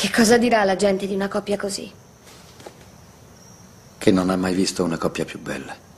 Che cosa dirà la gente di una coppia così? Che non ha mai visto una coppia più bella.